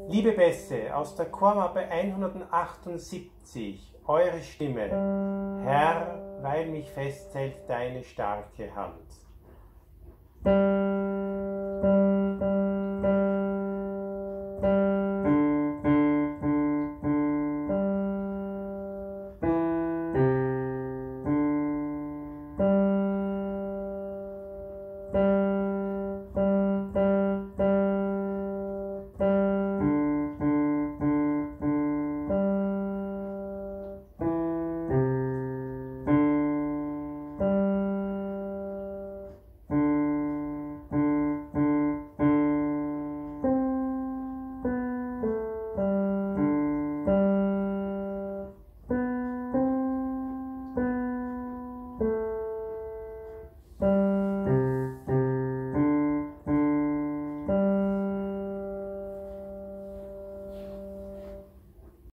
Liebe Bässe aus der Chormappe 178, eure Stimme, Herr, weil mich festhält deine starke Hand.